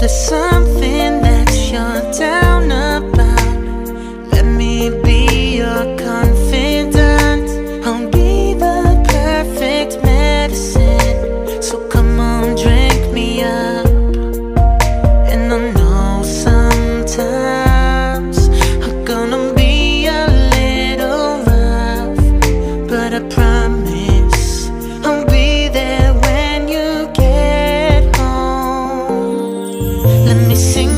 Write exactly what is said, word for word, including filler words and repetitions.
there's something that you're down about, let me be your confidant. I'll be the perfect medicine, so come on, drink me up. And I know sometimes I'm gonna be a little rough, but I promise I'll be there when you get home. Let me sing